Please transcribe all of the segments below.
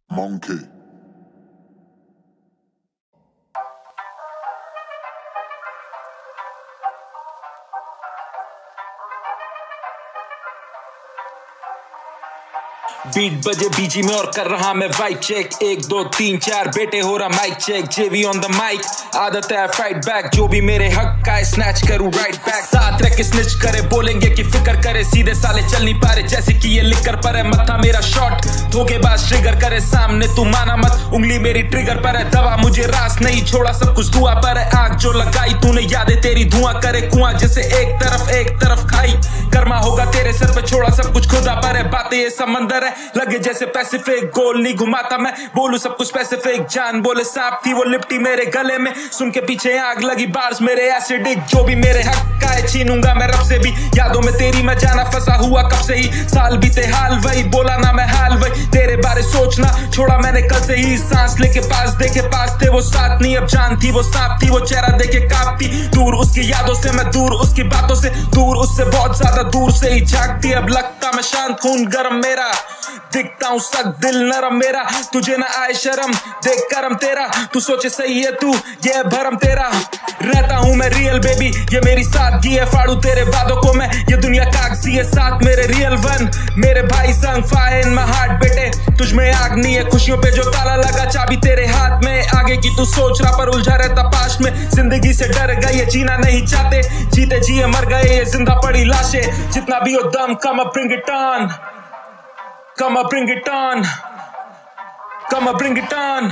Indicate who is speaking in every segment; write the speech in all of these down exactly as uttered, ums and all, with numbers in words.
Speaker 1: Monkey.
Speaker 2: Beat बजे बीजी में और कर रहा मैं वाइक चेक। एक दो तीन चार बेटे हो रहा mic check. JV on the mic, आदत है फाइट बैक। जो भी मेरे हक का है स्नैच करूं राइट बैक। साथ रह के स्निच करे, बोलेंगे कि फिक्र करे। सीधे साले चल नहीं पा रहे जैसे कि ये लिकर पर है। मत्था मेरा शॉट धोखेबाज ट्रिगर करे। सामने तू माना मत, उंगली मेरी ट्रिगर पर है। दवा मुझे रास नहीं छोड़ा, सब कुछ दुआ पर है। आग जो लगाई तूने यादें तेरी धुआं करे। कुआं जैसे एक तरफ एक तरफ खाई, कर्मा होगा तेरे सर पे। छोड़ा सब कुछ खुदा पर है। बातें ये समंदर है, लगे जैसे पैसिफिक। गोल नहीं घुमाता मैं, बोलूं सब कुछ पैसिफिक। जान बोले सांप थी वो लिपटी मेरे गले में। सुन के पीछे आग लगी, बार्स मेरे एसिडिक। जो भी मेरे हक का है छीनूंगा मैं रब से भी। यादों में तेरी मैं जाना फंसा हुआ कब से ही। साल बीते हाल वही, बोला ना मैं हाल वही। तेरे बारे सोचना छोड़ा मैंने कल से ही। सांस लेके पास देखे पास थे वो साथ नहीं। अब जान थी वो सांप थी, वो चेहरा देखे कांपती। दूर उसकी यादों से मैं, दूर उसकी बातों से। दूर उससे बहुत ज्यादा दूर से ही झांकती। अब लगता मैं शांत, खून गरम मेरा। दिखता हूँ सक दिल नरम मेरा। तुझे ना आए शर्म देख करम तेरा। तू सोचे सही है तू, ये भरम तेरा। रहता हूँ मैं रियल बेबी, ये मेरी सादगी है। फाड़ू तेरे वादों को मैं, ये दुनिया कागजी है। साथ मेरे रियल वन, मेरे भाई संग फायर इन माय हार्ट। बेटे तुझ में आग नहीं है, खुशियों पे जो ताला लगा चाबी तेरे हाथ में। आगे की तू सोच रहा पर उलझा रहता पास्ट में। जिंदगी से डर गए, ये जीना नहीं चाहते। जीते जिए मर गए, ये जिंदा पड़ी लाशें। जितना भी हो दम, come up bring it on, come on bring it on, come on bring it on।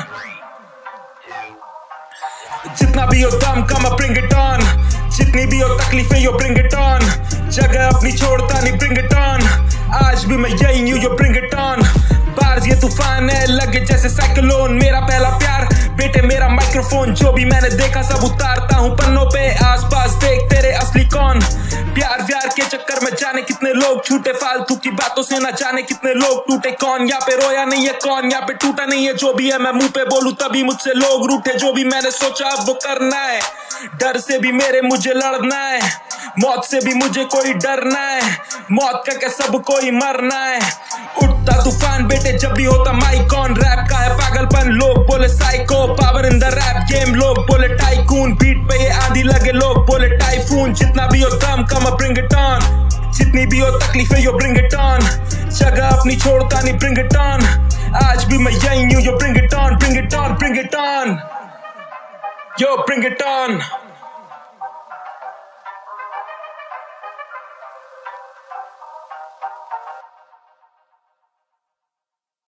Speaker 2: जितना भी हो दम, come on bring it on। जितनी भी हो तकलीफें, यो bring it on। जगह अपनी छोड़ता नहीं, bring it on। आज भी मैं यही हूँ, yo bring it on। Bars ये तूफान है, लगे जैसे साइक्लोन। मेरा पहला प्यार बेटे मेरा माइक्रोफोन। जो भी मैंने देखा सब उतारता हूँ पन्नों पे। आसपास देख तेरे असली कौन। प्यार व्यार के चक्कर में जाने कितने लोग छूटे। फालतू की बातों से ना जाने कितने लोग टूटे। कौन यहाँ पे रोया नहीं है, कौन यहाँ पे टूटा नहीं है। जो भी है मैं मुंह पे बोलूं तभी मुझसे लोग रूठे। जो भी मैंने सोचा अब वो करना है। डर से भी मेरे मुझे लड़ना है, मौत से भी मुझे कोई डरना है। मौत का क्या सब कोई मरना है। उठता तूफान बेटे जब भी होता माइक ऑन। रैप का है पागलपन, लोग बोले psycho. Power in the rap game, लोग बोले टाइकून। बीट पे ये आंधी लगे, लोग बोले टाइफून। जितना भी हो दम, come up bring it on. जितनी भी हो तकलीफें, यो ब्रिंग इट ऑन। जगह अपनी छोड़ता नहीं, ब्रिंग इट ऑन। आज भी मैं यही हूँ, yo bring it on, bring it on, bring it on. Yo, bring it on.